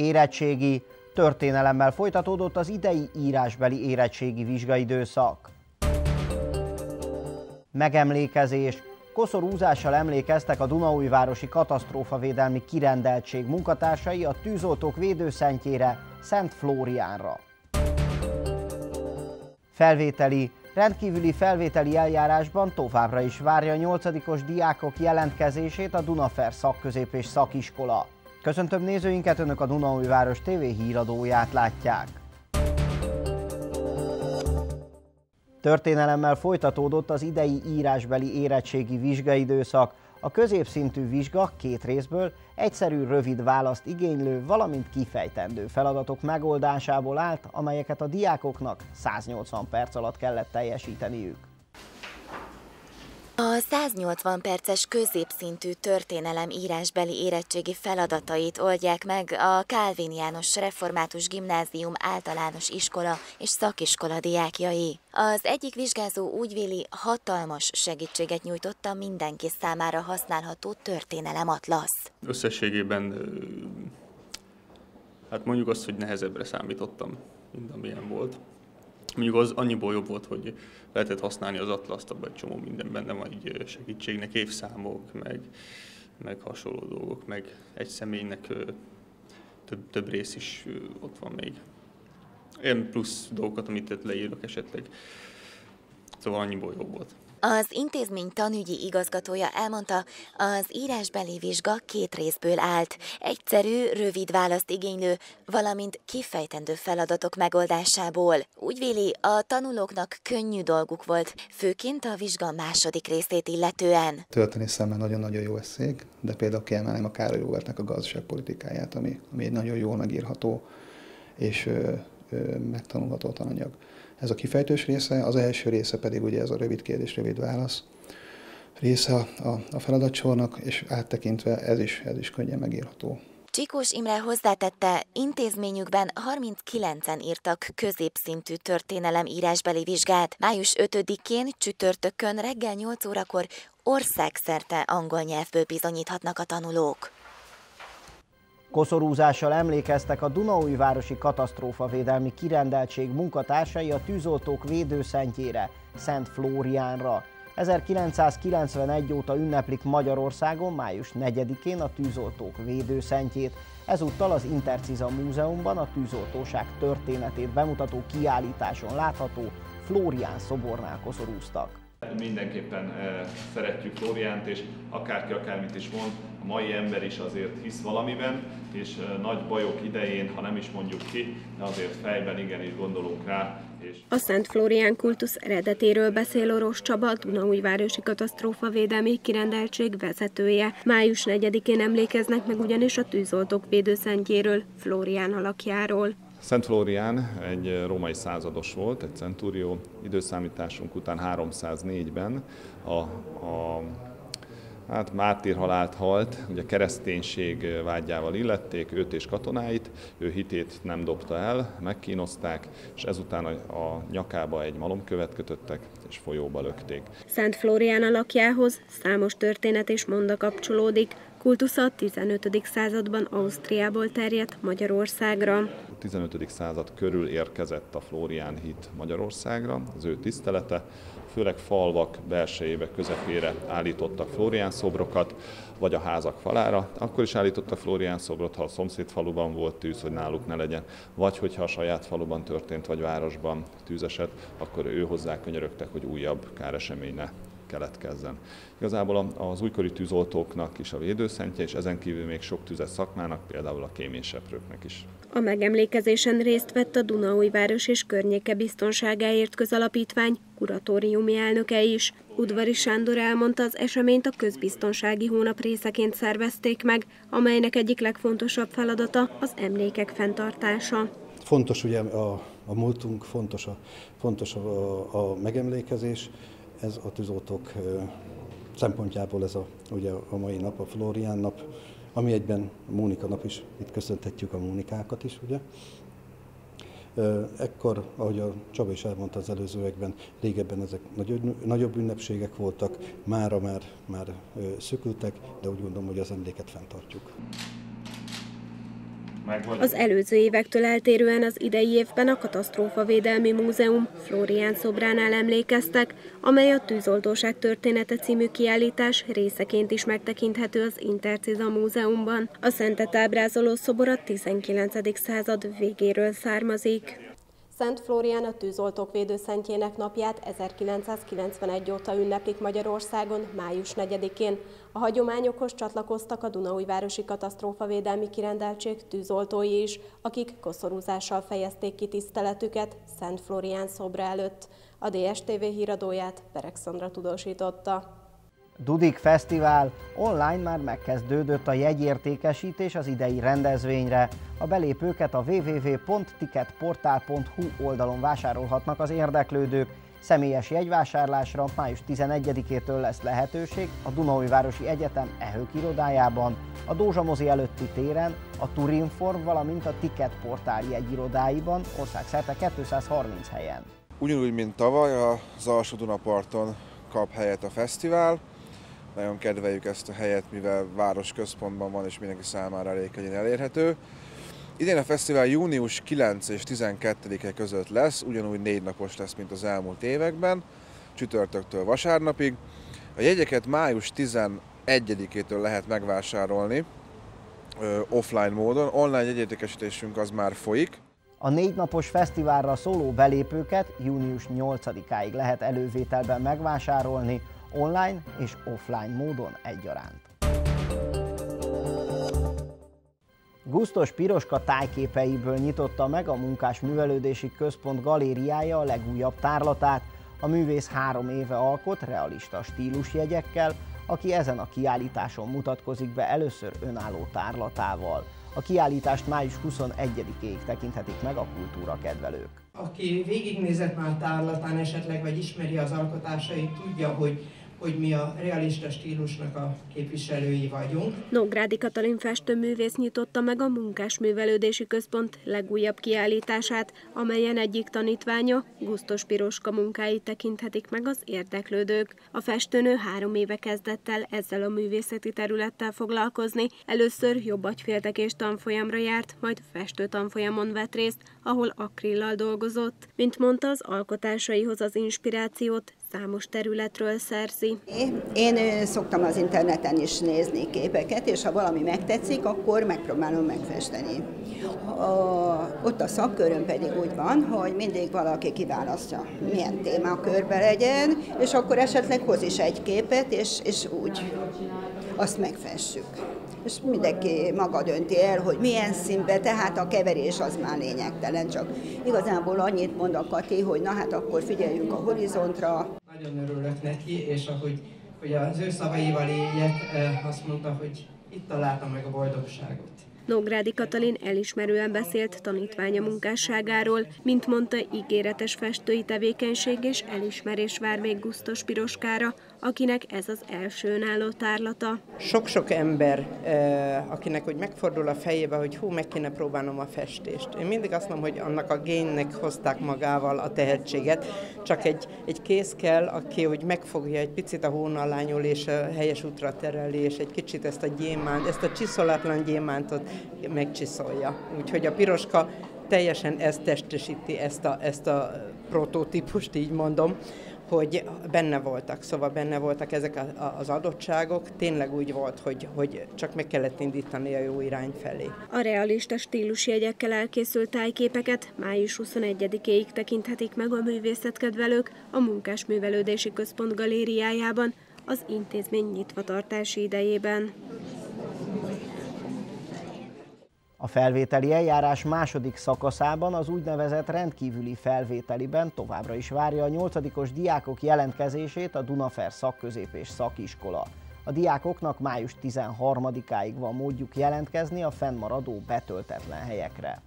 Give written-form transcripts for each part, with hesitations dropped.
Érettségi. Történelemmel folytatódott az idei írásbeli érettségi vizsgaidőszak. Megemlékezés. Koszorúzással emlékeztek a Dunaújvárosi Katasztrófavédelmi Kirendeltség munkatársai a tűzoltók védőszentjére, Szent Flóriánra. Felvételi. Rendkívüli felvételi eljárásban továbbra is várja a 8-os diákok jelentkezését a Dunafer szakközép és szakiskola. Köszöntöm nézőinket, Önök a Dunaújváros TV híradóját látják. Történelemmel folytatódott az idei írásbeli érettségi vizsgaidőszak. A középszintű vizsga 2 részből, egyszerű, rövid választ igénylő, valamint kifejtendő feladatok megoldásából állt, amelyeket a diákoknak 180 perc alatt kellett teljesíteniük. A 180 perces középszintű történelem írásbeli érettségi feladatait oldják meg a Kálvin János Református Gimnázium általános iskola és szakiskola diákjai. Az egyik vizsgázó úgy véli, hatalmas segítséget nyújtott a mindenki számára használható történelematlasz. Összességében hát mondjuk azt, hogy nehezebbre számítottam, mint amilyen volt. Mondjuk az annyiból jobb volt, hogy lehetett használni az atlaszt, abban egy csomó minden benne van így segítségnek, évszámok, meg hasonló dolgok, meg egy személynek több rész is ott van még. Ilyen plusz dolgokat, amit leírok esetleg. Szóval annyiból jobb volt. Az intézmény tanügyi igazgatója elmondta, az írásbeli vizsga 2 részből állt. Egyszerű, rövid választ igénylő, valamint kifejtendő feladatok megoldásából. Úgy véli, a tanulóknak könnyű dolguk volt, főként a vizsga második részét illetően. Történészemmel nagyon-nagyon jó eszék, de például kiemelném a Károly Róbertnek a gazdaságpolitikáját, ami egy nagyon jól megírható és megtanulható tananyag. Ez a kifejtős része, az első része pedig ugye ez a rövid kérdés, rövid válasz része a feladatsornak, és áttekintve ez is könnyen megírható. Csikós Imre hozzátette, intézményükben 39-en írtak középszintű történelem írásbeli vizsgát. Május 5-én csütörtökön reggel 8 órakor országszerte angol nyelvből bizonyíthatnak a tanulók. Koszorúzással emlékeztek a Dunaújvárosi Katasztrófavédelmi Kirendeltség munkatársai a tűzoltók védőszentjére, Szent Flóriánra. 1991 óta ünneplik Magyarországon május 4-én a tűzoltók védőszentjét. Ezúttal az Interciza Múzeumban a tűzoltóság történetét bemutató kiállításon látható Flórián szobornál koszorúztak. Mindenképpen szeretjük Flóriánt, és akárki akármit is mond, a mai ember is azért hisz valamiben, és nagy bajok idején, ha nem is mondjuk ki, de azért fejben igenis gondolunk rá. A Szent Flórián kultusz eredetéről beszél Orosz Csaba, Dunaújvárosi Katasztrófavédelmi Kirendeltség vezetője. Május 4-én emlékeznek meg ugyanis a tűzoltók védőszentjéről, Flórián alakjáról. Szent Flórián egy római százados volt, egy centurió, időszámításunk után 304-ben mártírhalált halt, ugye kereszténység vágyával illették őt és katonáit, ő hitét nem dobta el, megkínozták, és ezután a nyakába egy malomkövet kötöttek, és folyóba lökték. Szent Flórián alakjához számos történet és monda kapcsolódik. Kultusza a 15. században Ausztriából terjedt Magyarországra. A 15. század körül érkezett a Flórián hit Magyarországra, az ő tisztelete. Főleg falvak belsejébe, közepére állítottak Flórián szobrokat, vagy a házak falára. Akkor is állítottak Flórián szobrot, ha a szomszéd faluban volt tűz, hogy náluk ne legyen. Vagy hogyha a saját faluban történt, vagy városban tűzeset, akkor ő hozzá könyörögtek, hogy újabb káresemény ne keletkezzen. Igazából az újkori tűzoltóknak is a védőszentje, és ezen kívül még sok tüzes szakmának, például a kéményseprőknek is. A megemlékezésen részt vett a Dunaújváros és környéke biztonságáért közalapítvány kuratóriumi elnöke is. Udvari Sándor elmondta, az eseményt a közbiztonsági hónap részeként szervezték meg, amelynek egyik legfontosabb feladata az emlékek fenntartása. Fontos ugye a múltunk, fontos a megemlékezés. Ez a tűzoltók szempontjából ez ugye a mai nap, a Flórián nap, ami egyben a Mónika nap is, itt köszöntetjük a Mónikákat is, ugye. Ekkor, ahogy a Csaba is elmondta az előzőekben, régebben ezek nagyobb ünnepségek voltak, mára már szökültek, de úgy gondolom, hogy az emléket fenntartjuk. Az előző évektől eltérően az idei évben a Katasztrófavédelmi Múzeum Flórián szobránál emlékeztek, amely a Tűzoltóság története című kiállítás részeként is megtekinthető az Interciza Múzeumban. A szentet ábrázoló szobor a 19. század végéről származik. Szent Flórián a tűzoltók védőszentjének napját 1991 óta ünneplik Magyarországon, május 4-én. A hagyományokhoz csatlakoztak a Dunaújvárosi Katasztrófavédelmi Kirendeltség tűzoltói is, akik koszorúzással fejezték ki tiszteletüket Szent Flórián szobra előtt. A DSTV híradóját Pereg Szandra tudósította. Dudik Fesztivál online már megkezdődött a jegyértékesítés az idei rendezvényre. A belépőket a www.ticketportal.hu oldalon vásárolhatnak az érdeklődők. Személyes jegyvásárlásra május 11-től lesz lehetőség a Dunaújvárosi Egyetem EHÖK irodájában, a Dózsa mozi előtti téren, a Turinform, valamint a Ticketportal jegyirodáiban országszerte 230 helyen. Ugyanúgy, mint tavaly, az Alsó Dunaparton kap helyet a fesztivál. Nagyon kedveljük ezt a helyet, mivel városközpontban van és mindenki számára elég könnyen elérhető. Idén a fesztivál június 9 és 12-e között lesz, ugyanúgy 4 napos lesz, mint az elmúlt években, csütörtöktől vasárnapig. A jegyeket május 11-től lehet megvásárolni offline módon, online jegyértékesítésünk az már folyik. A 4 napos fesztiválra szóló belépőket június 8-áig lehet elővételben megvásárolni, online és offline módon egyaránt. Gusztos Piroska tájképeiből nyitotta meg a Munkásművelődési Központ galériája a legújabb tárlatát. A művész 3 éve alkot realista stílusjegyekkel, aki ezen a kiállításon mutatkozik be először önálló tárlatával. A kiállítást május 21-ig tekinthetik meg a kultúrakedvelők. Aki végignézett már tárlatán esetleg, vagy ismeri az alkotásait, tudja, hogy mi a realista stílusnak a képviselői vagyunk. Nógrádi Katalin festőművész nyitotta meg a Munkásművelődési Központ legújabb kiállítását, amelyen egyik tanítványa, Gusztos Piroska munkáit tekinthetik meg az érdeklődők. A festőnő 3 éve kezdett el ezzel a művészeti területtel foglalkozni. Először jobbagyféltekés tanfolyamra járt, majd festőtanfolyamon vett részt, ahol akrillal dolgozott. Mint mondta, az alkotásaihoz az inspirációt számos területről szerzi. Én szoktam az interneten is nézni képeket, és ha valami megtetszik, akkor megpróbálom megfesteni. Ott a szakkörön pedig úgy van, hogy mindig valaki kiválasztja, milyen témakörbe legyen, és akkor esetleg hoz is egy képet, és úgy azt megfessük. És mindenki maga dönti el, hogy milyen színbe, tehát a keverés az már lényegtelen, csak igazából annyit mond a Kati, hogy na hát akkor figyeljünk a horizontra. Nagyon örülök neki, és hogy az ő szavaival éljek, azt mondta, hogy itt találta meg a boldogságot. Nógrádi Katalin elismerően beszélt tanítványa munkásságáról, mint mondta, ígéretes festői tevékenység és elismerés vár még Gusztos Piroskára, akinek ez az első önálló tárlata. Sok-sok ember, akinek hogy megfordul a fejébe, hogy meg kéne próbálnom a festést. Én mindig azt mondom, hogy annak a génnek hozták magával a tehetséget, csak egy kéz kell, aki hogy megfogja egy picit a hónalányul és a helyes útra tereli, és egy kicsit ezt a gyémánt, ezt a csiszolatlan gyémántot megcsiszolja. Úgyhogy a Piroska teljesen ezt testesíti, ezt a prototípust, így mondom, hogy benne voltak, szóval benne voltak ezek az adottságok, tényleg úgy volt, hogy csak meg kellett indítani a jó irány felé. A realista stílusjegyekkel elkészült tájképeket május 21-ig tekinthetik meg a művészetkedvelők a Munkásművelődési Központ galériájában az intézmény nyitvatartási idejében. A felvételi eljárás második szakaszában, az úgynevezett rendkívüli felvételiben továbbra is várja a 8-os diákok jelentkezését a Dunafer Szakközép és Szakiskola. A diákoknak május 13-áig van módjuk jelentkezni a fennmaradó betöltetlen helyekre.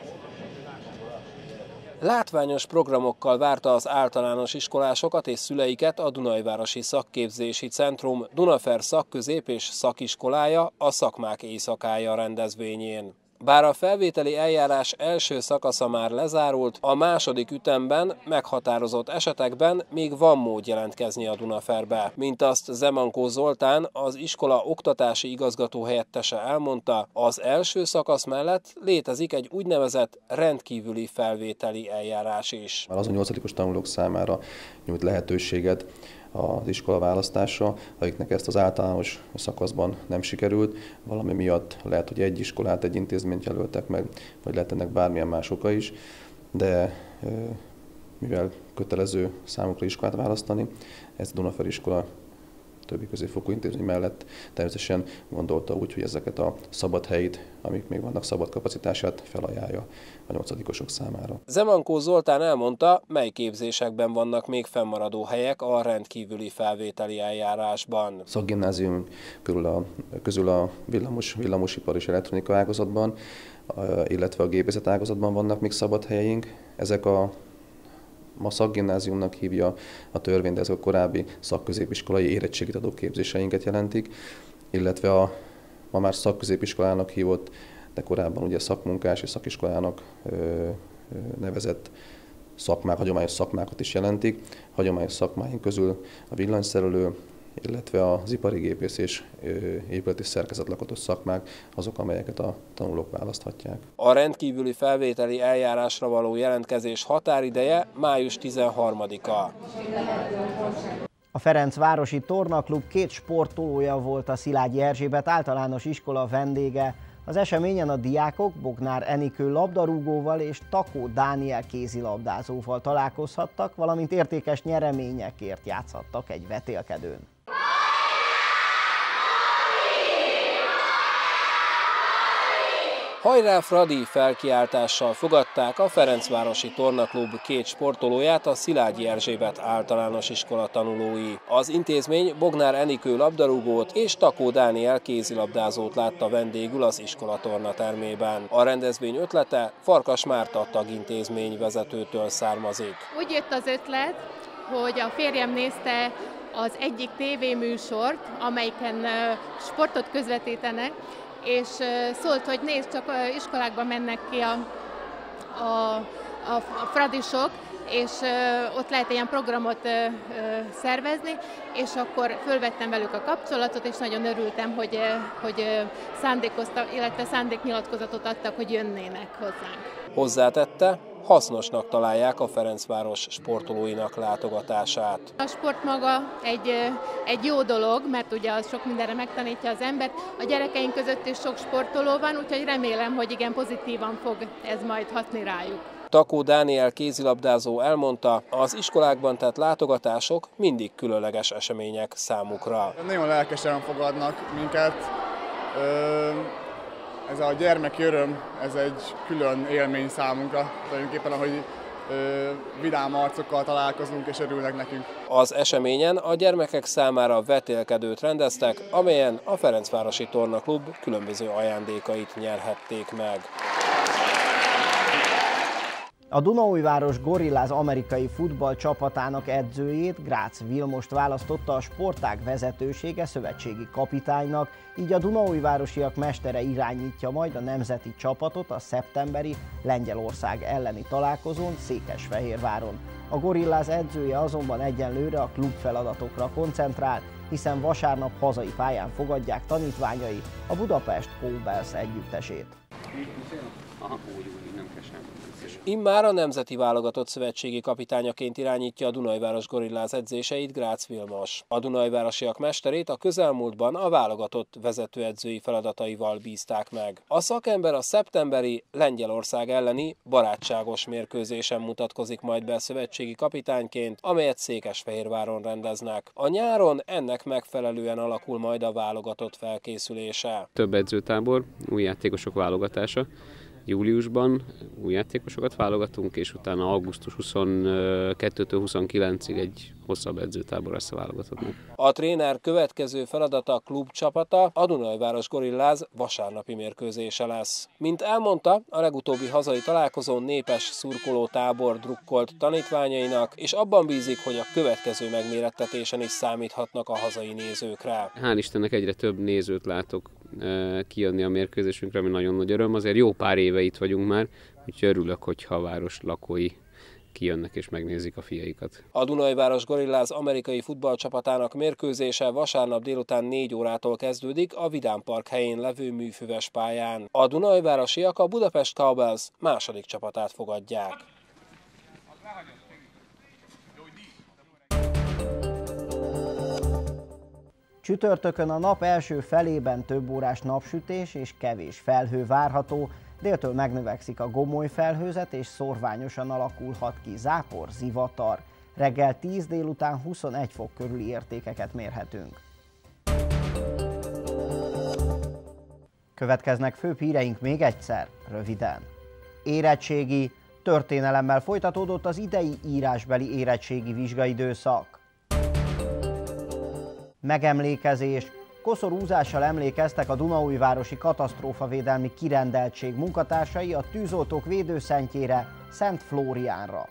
Látványos programokkal várta az általános iskolásokat és szüleiket a Dunaújvárosi Szakképzési Centrum Dunafer Szakközép és Szakiskolája a Szakmák Éjszakája rendezvényén. Bár a felvételi eljárás első szakasza már lezárult, a második ütemben meghatározott esetekben még van mód jelentkezni a Dunaferbe. Mint azt Zemankó Zoltán, az iskola oktatási igazgató helyettese elmondta, az első szakasz mellett létezik egy úgynevezett rendkívüli felvételi eljárás is. Már azon 8-os tanulók számára nyújt lehetőséget az iskola választása, akiknek ezt az általános szakaszban nem sikerült, valami miatt lehet, hogy egy iskolát, egy intézményt jelöltek meg, vagy lehet ennek bármilyen más oka is, de mivel kötelező számukra iskolát választani, ezt a Dunafer iskola többi középfokú intézmény mellett természetesen gondolta úgy, hogy ezeket a szabad helyit, amik még vannak szabad kapacitását felajánlja a 8-osok számára. Zemankó Zoltán elmondta, mely képzésekben vannak még fennmaradó helyek a rendkívüli felvételi eljárásban. Szakgimnázium közül a villamosipar és elektronika ágazatban, illetve a gépészet ágazatban vannak még szabad helyeink. Ezek ma szakgimnáziumnak hívja a törvény, de ezek a korábbi szakközépiskolai érettségit adó képzéseinket jelentik, illetve a ma már szakközépiskolának hívott, de korábban ugye szakmunkás és szakiskolának nevezett szakmák, hagyományos szakmákat is jelentik. Hagyományos szakmáink közül a villanyszerelő, illetve az ipari gépész és épületi szerkezetlakatos szakmák azok, amelyeket a tanulók választhatják. A rendkívüli felvételi eljárásra való jelentkezés határideje május 13-a. A Ferencvárosi Tornaklub 2 sportolója volt a Szilágyi Erzsébet általános iskola vendége. Az eseményen a diákok Bognár Enikő labdarúgóval és Takó Dániel kézilabdázóval találkozhattak, valamint értékes nyereményekért játszhattak egy vetélkedőn. Hajrá Fradi felkiáltással fogadták a Ferencvárosi Tornaklub 2 sportolóját, a Szilágyi Erzsébet általános iskola tanulói. Az intézmény Bognár Enikő labdarúgót és Takó Dániel kézilabdázót látta vendégül az iskola tornatermében. A rendezvény ötlete Farkas Márta tagintézmény vezetőtől származik. Úgy jött az ötlet, hogy a férjem nézte az egyik tévéműsort, amelyiken sportot közvetítenek, és szólt, hogy nézd, csak iskolákban mennek ki a fradisok, és ott lehet ilyen programot szervezni, és akkor fölvettem velük a kapcsolatot, és nagyon örültem, hogy szándékoztak, illetve szándéknyilatkozatot adtak, hogy jönnének hozzánk. Hozzátette, hasznosnak találják a Ferencváros sportolóinak látogatását. A sport maga egy jó dolog, mert ugye az sok mindenre megtanítja az embert. A gyerekeink között is sok sportoló van, úgyhogy remélem, hogy igen, pozitívan fog ez majd hatni rájuk. Takó Dániel kézilabdázó elmondta, az iskolákban tett látogatások mindig különleges események számukra. Nagyon lelkesen fogadnak minket. Ez a gyermeki öröm, ez egy külön élmény számunkra, tulajdonképpen ahogy vidám arcokkal találkozunk és örülnek nekünk. Az eseményen a gyermekek számára vetélkedőt rendeztek, amelyen a Ferencvárosi Tornaklub különböző ajándékait nyerhették meg. A Dunaújváros Gorillas amerikai futball csapatának edzőjét, Grácz Vilmost választotta a sportág vezetősége szövetségi kapitánynak, így a dunaújvárosiak mestere irányítja majd a nemzeti csapatot a szeptemberi Lengyelország elleni találkozón Székesfehérváron. A Gorillas edzője azonban egyenlőre a klub feladatokra koncentrál, hiszen vasárnap hazai pályán fogadják tanítványai a Budapest Cobbles együttesét. Immár a nemzeti válogatott szövetségi kapitányaként irányítja a Dunajváros Gorillas edzéseit Grácz Vilmos. A dunajvárosiak mesterét a közelmúltban a válogatott vezetőedzői feladataival bízták meg. A szakember a szeptemberi Lengyelország elleni barátságos mérkőzésen mutatkozik majd be szövetségi kapitányként, amelyet Székesfehérváron rendeznek. A nyáron ennek megfelelően alakul majd a válogatott felkészülése. Több edzőtábor, új játékosok válogatása. Júliusban új játékosokat válogatunk, és utána augusztus 22-től 29-ig egy hosszabb edzőtábor lesz a válogatottnak. A tréner következő feladata klubcsapata, a Dunajváros Gorilláz vasárnapi mérkőzése lesz. Mint elmondta, a legutóbbi hazai találkozón népes szurkolótábor drukkolt tanítványainak, és abban bízik, hogy a következő megmérettetésen is számíthatnak a hazai nézőkre. Hál' Istennek egyre több nézőt látok kijönni a mérkőzésünkre, ami nagyon nagy öröm. Azért jó pár éve itt vagyunk már, úgyhogy örülök, hogyha a város lakói kijönnek és megnézik a fiaikat. A Dunajváros Gorilláz amerikai futballcsapatának mérkőzése vasárnap délután 4 órától kezdődik a Vidám Park helyén levő műfüves pályán. A dunajvárosiak a Budapest Cowbells második csapatát fogadják. Csütörtökön a nap első felében több órás napsütés és kevés felhő várható, déltől megnövekszik a gomoly felhőzet és szórványosan alakulhat ki zápor, zivatar. Reggel 10, délután 21 fok körüli értékeket mérhetünk. Következnek főbb híreink még egyszer, röviden. Érettségi, történelemmel folytatódott az idei írásbeli érettségi vizsgaidőszak. Megemlékezés, koszorúzással emlékeztek a Dunaújvárosi Katasztrófavédelmi Kirendeltség munkatársai a tűzoltók védőszentjére, Szent Flóriánra.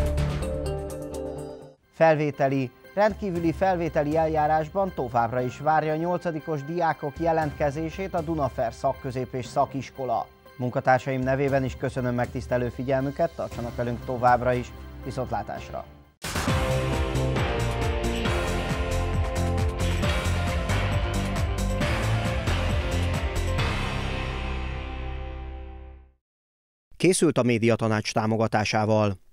Felvételi, rendkívüli felvételi eljárásban továbbra is várja a 8-os diákok jelentkezését a Dunafer szakközép és szakiskola. Munkatársaim nevében is köszönöm megtisztelő figyelmüket, tartsanak velünk továbbra is, viszontlátásra! Készült a Médiatanács támogatásával.